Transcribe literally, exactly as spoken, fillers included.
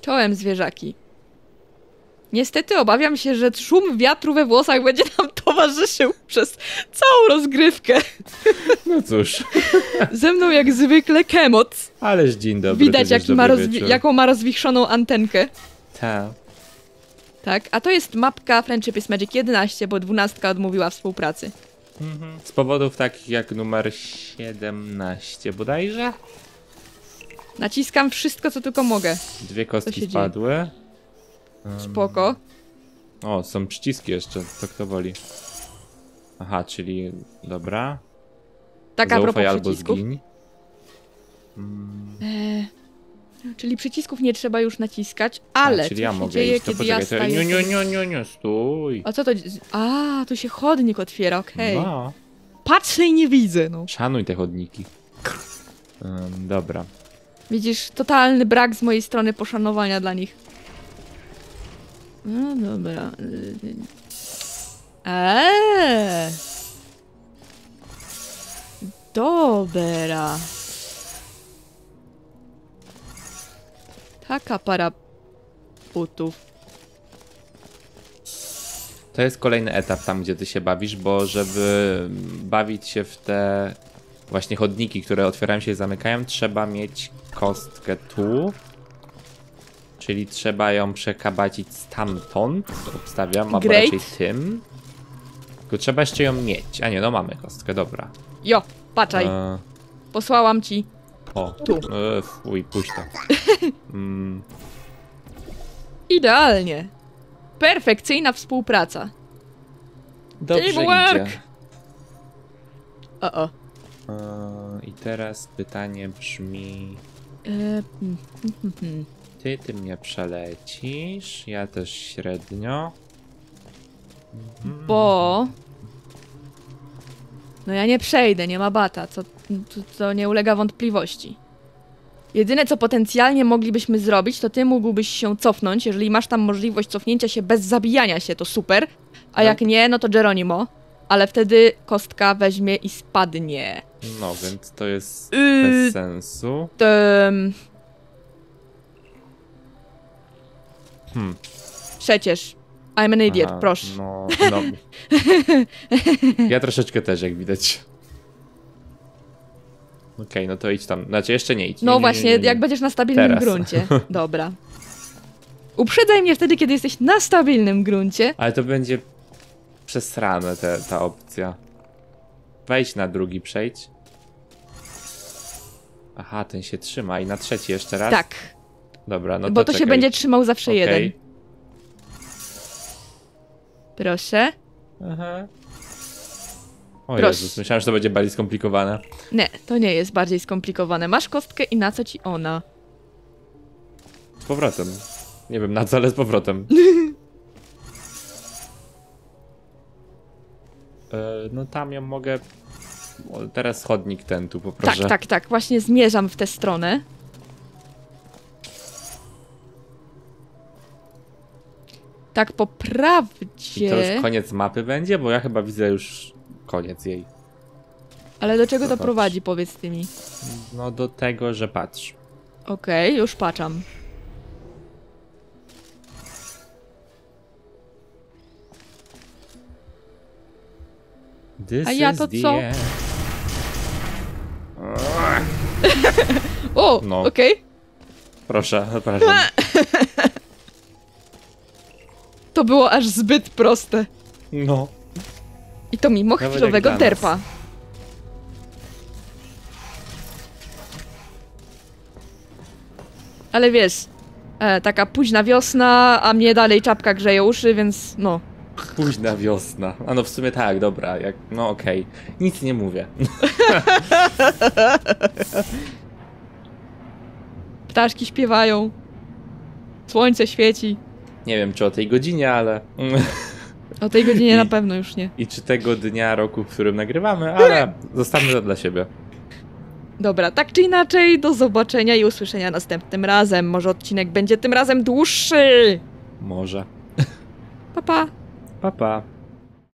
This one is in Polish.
Czołem, zwierzaki. Niestety obawiam się, że szum wiatru we włosach będzie nam towarzyszył przez całą rozgrywkę. No cóż. Ze mną jak zwykle Kemoc. Ależ dzień dobry. Widać jaki ma jaką ma rozwichrzoną antenkę. Tak. Tak, a to jest mapka Friendship is Magic jedenaście, bo dwunastka odmówiła współpracy. Mhm. Z powodów takich jak numer siedemnaście bodajże? Naciskam wszystko, co tylko mogę. Dwie kostki wpadły. Um, Spoko. O, są przyciski jeszcze, to kto woli. Aha, czyli... dobra. Tak, a propos albo przycisków. zgiń. Mm. Eee, czyli przycisków nie trzeba już naciskać, ale a, czyli co ja się mogę dzieje, iść. To kiedy ja poczekaj, staję... Nie, nie, nie, nie, nie, stój. A co to... A, tu się chodnik otwiera, okej. Okay. No. Patrzę i nie widzę, no. Szanuj te chodniki. Um, dobra. Widzisz, totalny brak z mojej strony poszanowania dla nich. No dobra. Eee. Dobra. Taka para putów. To jest kolejny etap tam, gdzie ty się bawisz, bo żeby bawić się w te właśnie chodniki, które otwierają się i zamykają, trzeba mieć kostkę tu. Czyli trzeba ją przekabacić stamtąd. Obstawiam, albo Great. raczej tym. Tylko trzeba jeszcze ją mieć. A nie, no mamy kostkę, dobra. Jo, patrzaj. E... Posłałam ci. O, tu. E, fuj, puść to. mm. Idealnie. Perfekcyjna współpraca. Dobrze Teamwork. idzie. O, o. E, I teraz pytanie brzmi... E, hmm, hmm, hmm. Ty, ty mnie przelecisz, ja też średnio. Bo... No ja nie przejdę, nie ma bata, co, to, to nie ulega wątpliwości. Jedyne, co potencjalnie moglibyśmy zrobić, to ty mógłbyś się cofnąć, jeżeli masz tam możliwość cofnięcia się bez zabijania się, to super. A no. Jak nie, no to Geronimo. Ale wtedy kostka weźmie i spadnie. No, więc to jest yy, bez sensu. To... Hmm. Przecież. I'm an idiot, Aha, proszę. No, no. Ja troszeczkę też, jak widać. Okej, okay, no to idź tam. Znaczy, jeszcze nie idź. Nie, No nie, właśnie, nie, nie, nie. jak będziesz na stabilnym Teraz. gruncie. Dobra. Uprzedzaj mnie wtedy, kiedy jesteś na stabilnym gruncie. Ale to będzie przesrane te, ta opcja. Wejdź na drugi, przejdź. Aha, ten się trzyma i na trzeci jeszcze raz? Tak. Dobra, no to Bo to czekaj. się będzie trzymał zawsze okay. jeden. Proszę. Aha. O Proszę. Jezus, myślałem, że to będzie bardziej skomplikowane. Nie, to nie jest bardziej skomplikowane. Masz kostkę i na co ci ona? Z powrotem. Nie wiem na co, ale z powrotem. e, no tam ją mogę... O, teraz chodnik ten tu poproszę. Tak, tak, tak. Właśnie zmierzam w tę stronę. Tak po prawdzie... I to już koniec mapy będzie? Bo ja chyba widzę już koniec jej. Ale do czego to Zobacz. prowadzi, powiedz ty mi? No do tego, że patrz. Okej, okay, już patrzam. This A ja is to the co? end. O, No. okej. Okay. Proszę, zapraszam. To było aż zbyt proste. No. I to mimo Nawet chwilowego jak dla derpa. nas. Ale wiesz, e, taka późna wiosna, a mnie dalej czapka grzeje uszy, więc no. Późna wiosna. A no w sumie tak, dobra. Jak, no okej. Okay. Nic nie mówię. Ptaszki śpiewają. Słońce świeci. Nie wiem czy o tej godzinie, ale... O tej godzinie I, na pewno już nie. I czy tego dnia roku, w którym nagrywamy, ale zostawmy to dla siebie. Dobra, tak czy inaczej, do zobaczenia i usłyszenia następnym razem. Może odcinek będzie tym razem dłuższy. Może. Pa, pa. Pa, pa.